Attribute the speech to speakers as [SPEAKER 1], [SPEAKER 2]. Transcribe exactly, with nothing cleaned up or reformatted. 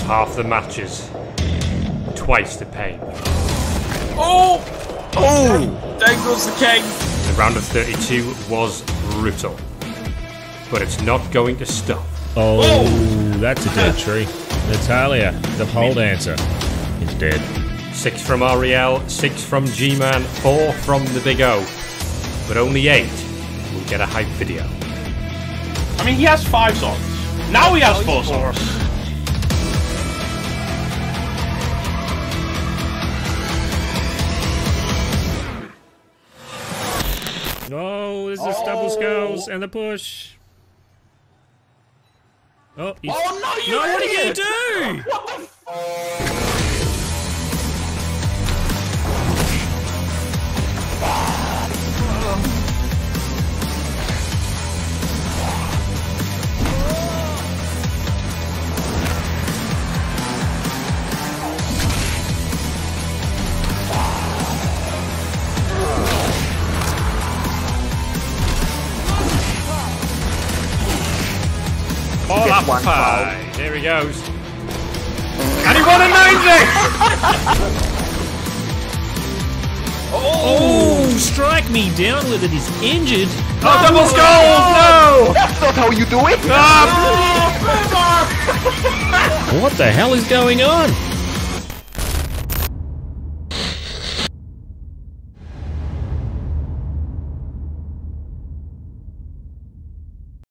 [SPEAKER 1] half the matches. Twice the pain.
[SPEAKER 2] Oh!
[SPEAKER 3] Oh!
[SPEAKER 2] There goes the king.
[SPEAKER 1] The round of thirty-two was brutal. But it's not going to stop.
[SPEAKER 3] Oh, oh. That's a dead tree. Natalia, the pole dancer, is dead.
[SPEAKER 1] Six from R E L, six from G-Man, four from the Big O. But only eight will get a hype video.
[SPEAKER 4] I mean, he has five songs. Now he has four songs.
[SPEAKER 3] Oh, this is oh. double skulls and the push. Oh, he's...
[SPEAKER 4] oh no! You
[SPEAKER 3] no, what are you gonna do?
[SPEAKER 4] What the f
[SPEAKER 1] All up five. There he goes. And he won a ninety!
[SPEAKER 3] Oh, strike me down with it. He's injured.
[SPEAKER 1] Oh, double skulls! No!
[SPEAKER 5] That's not how you do it!
[SPEAKER 1] No!
[SPEAKER 3] What the hell is going on?